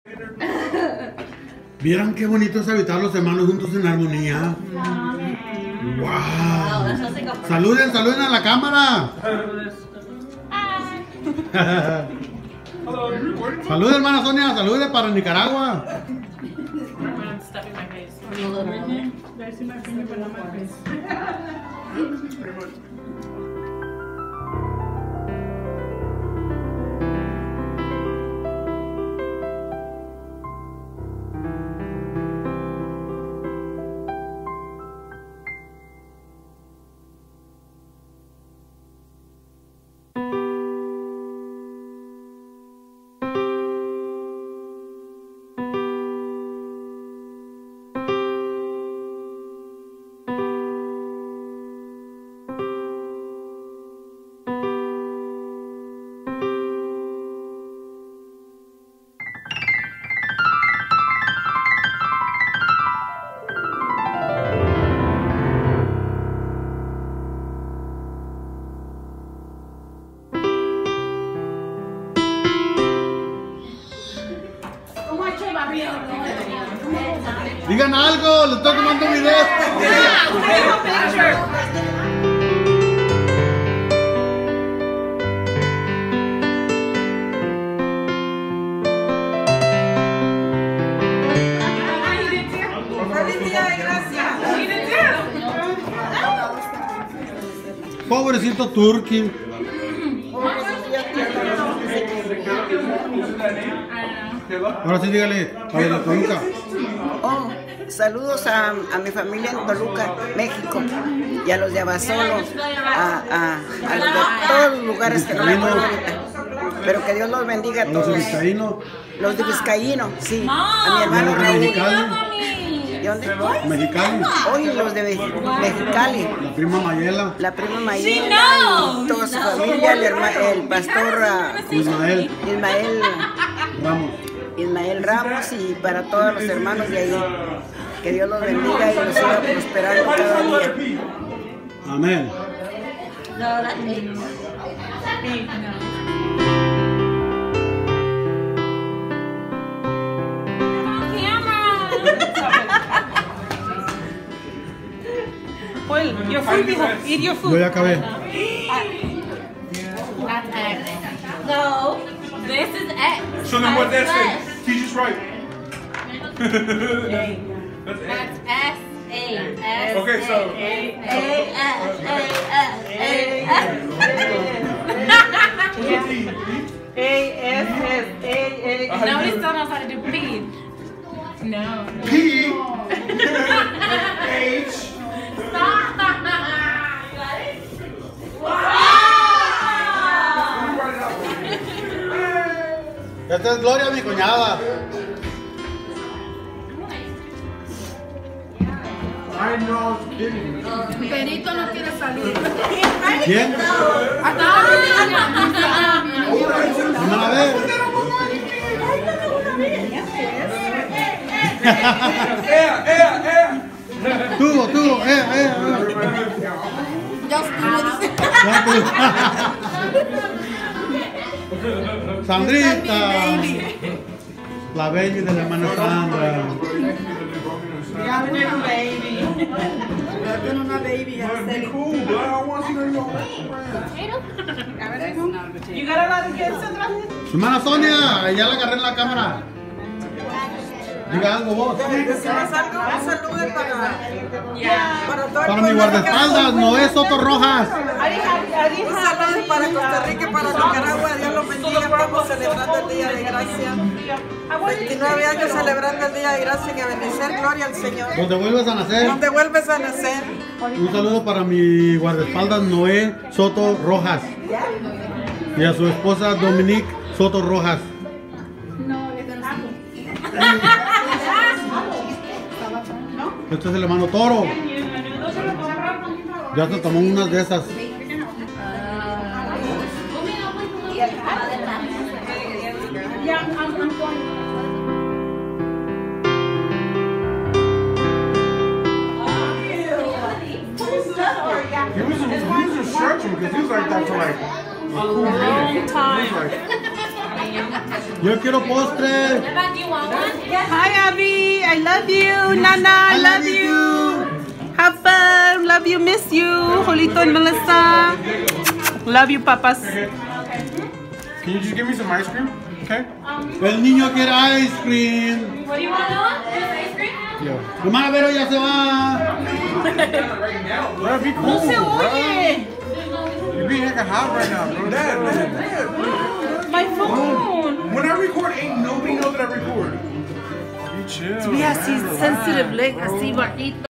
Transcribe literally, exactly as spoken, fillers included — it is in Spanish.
Vieran qué bonito es habitar los hermanos juntos en armonía. Wow. Saluden, saluden a la cámara. Salude, hermana Sonia, salude para Nicaragua. Digan algo, les estoy tomando un video. Feliz día de gracia. Pobrecito Turkey. Ahora sí, dígale, para la Toluca. Oh, saludos a, a mi familia en Toluca, México, y a los de Abasolo, a, a, a los de todos los lugares que no me acuerdo ahorita. Pero que Dios los bendiga a todos. Los de Vizcaíno. Los de Vizcaíno, sí. A mi hermano Raúl. ¿De dónde? Mexicali. Hoy los de Mexicali. La prima Mayela. La prima Mayela y toda su familia, el, herma, el pastor uh, Ismael. Ismael Ramos. Ismael Ramos y para todos los hermanos de ahí. Que Dios los bendiga y los siga prosperando cada día. Amén. Well, your food, hijo. Eat your food. Yo ya acabé. That's X. No, this is X. So then what that say? He's just right. That's That's S A S. Okay, so- A A S A S A S S A A. How No, you he do still it? knows how to do P. No. P H. Esta es Gloria, mi cuñada. Perito no quiere salir. ¿Quién? ¿No la ve? ¡Ea, ea, ea! Tuvo, tuvo, eh, eh. eh. Ya estuvo, dice. Ya tuvo. Sandrita. La baby de la hermana Sandra. Ya tiene una baby. Ya tiene una baby. Ya Be cool, bro. I want you to know. You got a lot of kids, Sandra? Hermana Sonia, ya la agarré en la cámara. Diga algo vos. Un saludo para, para todo el Para mi pueblo guardaespaldas, Noé Soto Rojas. Un saludo para Costa Rica y para Nicaragua. Dios los bendiga. Estamos celebrando el Día de Gracia. veintinueve años celebrando el Día de Gracia. Que bendicer, gloria al Señor. Donde vuelves a nacer. Donde vuelves a nacer. Un saludo para mi guardaespaldas Noé Soto Rojas. Y a su esposa Dominique Soto Rojas. Este es el hermano Toro. Ya se tomó unas de esas. He was, he was just stretching because he was like that for like a cool minute. He was like, Yo quiero postre. Eva, do you want one? Hi, Abby. I love you. Nana, I, I love, love you you. Have fun. Love you. Miss you. Julito and Melissa. Love you, papas. Can you just give me some ice cream? Okay. El niño quiere ice cream. What do you want, Noah? Just ice cream? Hermana Vero ya se va. Bro, be cool, No se bro. oye. You're being hecka hot right now, bro. Dad, dad, dad. My phone. When I record, ain't nobody know that I record. Be chill. Mira, así man, relax. sensitive leg, así bajito.